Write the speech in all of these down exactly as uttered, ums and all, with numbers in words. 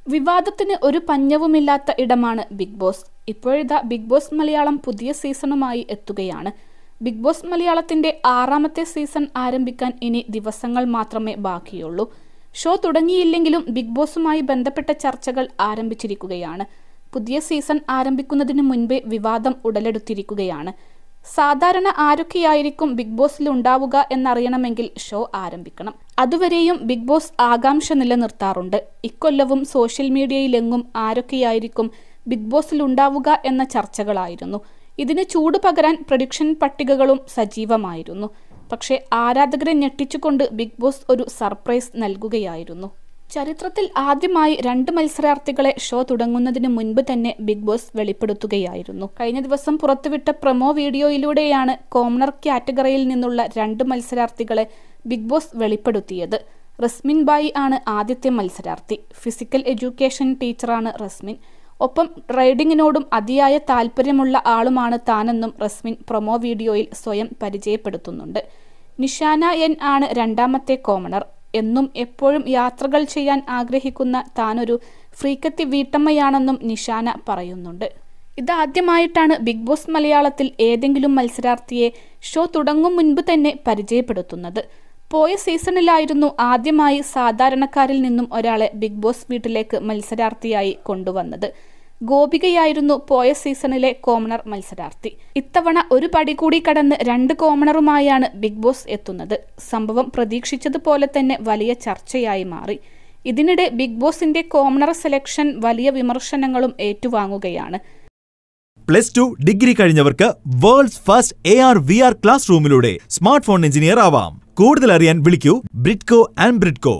വിവാദത്തിന് ഒരു പഞ്ഞവുമില്ലാത്ത ഇടമാണ് ബിഗ് ബോസ്. ഇപ്പോഴിതാ ബിഗ് ബോസ് മലയാളം പുതിയ സീസണുമായി എത്തുകയാണ്. ബിഗ് ബോസ് മലയാളത്തിന്റെ ആറാമത്തെ സീസൺ ആരംഭിക്കാൻ ഇനി ദിവസങ്ങൾ മാത്രമേ ബാക്കിയുള്ളൂ. ഷോ തുടങ്ങിയില്ലെങ്കിലും ബിഗ് ബോസുമായി ബന്ധപ്പെട്ട ചർച്ചകൾ ആരംഭിച്ചിരിക്കുകയാണ്. പുതിയ സീസൺ ആരംഭിക്കുന്നതിന് മുൻപേ വിവാദം ഉടലെടുത്തിരിക്കുകയാണ്. സാധാരണ ആരൊക്കെയായിരിക്കും ബിഗ് ബോസിൽ ഉണ്ടാവുക എന്നറിയണമെങ്കിൽ ഷോ ആരംഭിക്കണം. അതുവരെയും ബിഗ് ബോസ് ആകാംക്ഷ നിലനിർത്താറുണ്ട്. ഇക്കൊല്ലവും സോഷ്യൽ മീഡിയയിലെങ്ങും ആരൊക്കെയായിരിക്കും ബിഗ് ബോസിൽ ഉണ്ടാവുക എന്ന ചർച്ചകളായിരുന്നു. ഇതിന് ചൂട് പകരാൻ പ്രഡിക്ഷൻ പട്ടികകളും സജീവമായിരുന്നു. പക്ഷേ ആരാധകരെ ഞെട്ടിച്ചുകൊണ്ട് ബിഗ് ബോസ് ഒരു സർപ്രൈസ് നൽകുകയായിരുന്നു. ചരിത്രത്തിൽ ആദ്യമായി രണ്ട് മത്സരാർത്ഥികളെ ഷോ തുടങ്ങുന്നതിന് മുൻപ് തന്നെ ബിഗ് ബോസ് വെളിപ്പെടുത്തുകയായിരുന്നു. കഴിഞ്ഞ ദിവസം പുറത്തുവിട്ട പ്രൊമോ വീഡിയോയിലൂടെയാണ് കോമണർ കാറ്റഗറിയിൽ നിന്നുള്ള രണ്ട് മത്സരാർത്ഥികളെ ബിഗ് ബോസ് വെളിപ്പെടുത്തിയത്. റസ്മിൻ ബായി ആണ് ആദ്യത്തെ മത്സരാർത്ഥി. ഫിസിക്കൽ എഡ്യൂക്കേഷൻ ടീച്ചറാണ് റസ്മിൻ. ഒപ്പം റൈഡിങ്ങിനോടും അതിയായ താല്പര്യമുള്ള ആളുമാണ് താനെന്നും റസ്മിൻ പ്രൊമോ വീഡിയോയിൽ സ്വയം പരിചയപ്പെടുത്തുന്നുണ്ട്. നിഷാന എൻ ആണ് രണ്ടാമത്തെ കോമണർ. എന്നും എപ്പോഴും യാത്രകൾ ചെയ്യാൻ ആഗ്രഹിക്കുന്ന താനൊരു ഫ്രീക്കത്തി വീട്ടമ്മയാണെന്നും നിഷാന പറയുന്നുണ്ട്. ഇതാദ്യമായിട്ടാണ് ബിഗ് ബോസ് മലയാളത്തിൽ ഏതെങ്കിലും മത്സരാർത്ഥിയെ ഷോ തുടങ്ങും മുൻപ് തന്നെ പരിചയപ്പെടുത്തുന്നത്. പോയ സീസണിലായിരുന്നു ആദ്യമായി സാധാരണക്കാരിൽ നിന്നും ഒരാളെ ബിഗ് ബോസ് വീട്ടിലേക്ക് മത്സരാർത്ഥിയായി കൊണ്ടുവന്നത്. ഗോപികയായിരുന്നു പോയ സീസണിലെ കോമണർ മത്സരാർത്ഥി. ഇത്തവണ ഒരു പടി കൂടി കടന്ന് രണ്ട് കോമണറുമായാണ് ബിഗ് ബോസ് എത്തുന്നത്. സംഭവം പ്രതീക്ഷിച്ചതുപോലെ തന്നെ വലിയ ചർച്ചയായി മാറി. ഇതിനിടെ ബിഗ് ബോസിന്റെ കോമണർ സെലക്ഷൻ വലിയ വിമർശനങ്ങളും ഏറ്റുവാങ്ങുകയാണ്. പ്ലസ് ടു ഡിഗ്രി കഴിഞ്ഞവർക്ക് world's first A R V R class റൂമിലൂടെ സ്മാർട്ട് ഫോൺ എഞ്ചിനീയർ ആവാം. കൂടുതൽ അറിയാൻ വിളിക്കൂ ബ്രിഡ്കോ ആൻഡ് ബ്രിഡ്കോ.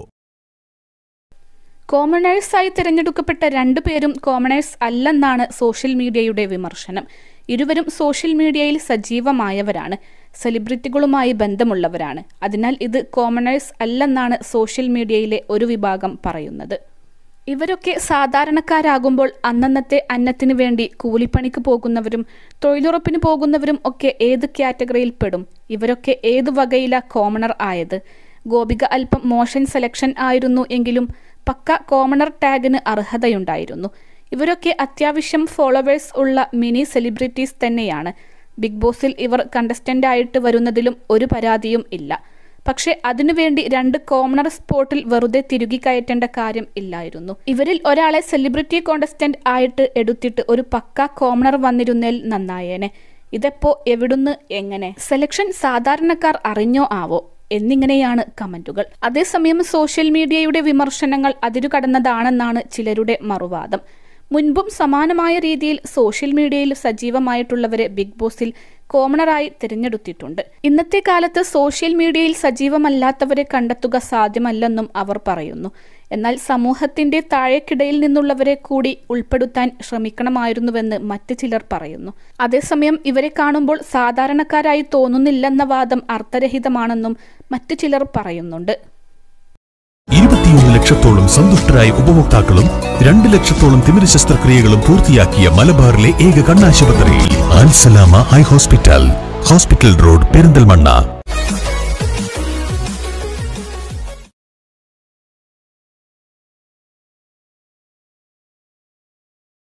കോമണേഴ്സായി തിരഞ്ഞെടുക്കപ്പെട്ട രണ്ടുപേരും കോമണേഴ്സ് അല്ലെന്നാണ് സോഷ്യൽ മീഡിയയുടെ വിമർശനം. ഇരുവരും സോഷ്യൽ മീഡിയയിൽ സജീവമായവരാണ്, സെലിബ്രിറ്റികളുമായി ബന്ധമുള്ളവരാണ്. അതിനാൽ ഇത് കോമണേഴ്സ് അല്ലെന്നാണ് സോഷ്യൽ മീഡിയയിലെ ഒരു വിഭാഗം പറയുന്നത്. ഇവരൊക്കെ സാധാരണക്കാരാകുമ്പോൾ അന്നന്നത്തെ അന്നത്തിന് വേണ്ടി കൂലിപ്പണിക്ക് പോകുന്നവരും തൊഴിലുറപ്പിന് പോകുന്നവരും ഒക്കെ ഏത് കാറ്റഗറിയിൽ പെടും? ഇവരൊക്കെ ഏത് വകയില കോമണർ ആയത്? ഗോപിക അല്പം മോശൻ സെലക്ഷൻ ആയിരുന്നു എങ്കിലും പക്ക കോമണർ ടാഗിന് അർഹതയുണ്ടായിരുന്നു. ഇവരൊക്കെ അത്യാവശ്യം ഫോളോവേഴ്സ് ഉള്ള മിനി സെലിബ്രിറ്റീസ് തന്നെയാണ്. ബിഗ് ബോസിൽ ഇവർ കണ്ടസ്റ്റന്റ് ആയിട്ട് വരുന്നതിലും ഒരു പരാതിയും ഇല്ല. പക്ഷെ അതിനുവേണ്ടി രണ്ട് കോമണർ സ്പോട്ടിൽ വെറുതെ തിരുകി കയറ്റേണ്ട കാര്യം ഇല്ലായിരുന്നു. ഇവരിൽ ഒരാളെ സെലിബ്രിറ്റി കോണ്ടസ്റ്റന്റ് ആയിട്ട് എടുത്തിട്ട് ഒരു പക്ക കോമണർ വന്നിരുന്നേൽ നന്നായേനെ. ഇതെപ്പോ എവിടുന്ന് എങ്ങനെ? സെലക്ഷൻ സാധാരണക്കാർ അറിഞ്ഞോ ആവോ എന്നിങ്ങനെയാണ് കമന്റുകൾ. അതേസമയം സോഷ്യൽ മീഡിയയുടെ വിമർശനങ്ങൾ അതിരുകടന്നതാണെന്നാണ് ചിലരുടെ മറുവാദം. മുൻപും സമാനമായ രീതിയിൽ സോഷ്യൽ മീഡിയയിൽ സജീവമായിട്ടുള്ളവരെ ബിഗ് ബോസിൽ കോമണറായി തിരഞ്ഞെടുത്തിട്ടുണ്ട്. ഇന്നത്തെ കാലത്ത് സോഷ്യൽ മീഡിയയിൽ സജീവമല്ലാത്തവരെ കണ്ടെത്തുക സാധ്യമല്ലെന്നും അവർ പറയുന്നു. എന്നാൽ സമൂഹത്തിന്റെ താഴേക്കിടയിൽ നിന്നുള്ളവരെ കൂടി ഉൾപ്പെടുത്താൻ ശ്രമിക്കണമായിരുന്നുവെന്ന് മറ്റ് ചിലർ പറയുന്നു. അതേസമയം ഇവരെ കാണുമ്പോൾ സാധാരണക്കാരായി തോന്നുന്നില്ലെന്ന വാദം അർത്ഥരഹിതമാണെന്നും മറ്റു ചിലർ പറയുന്നുണ്ട്. ഇരുപത്തിയൊന്ന് ലക്ഷത്തോളം സന്തുഷ്ടരായ ഉപഭോക്താക്കളും രണ്ട് ലക്ഷത്തോളം തിമിര ശസ്ത്രക്രിയകളും പൂർത്തിയാക്കിയ മലബാറിലെ ഏക കണ്ണാശുപത്രി Al Salama high hospital, hospital road, Perinthalmanna.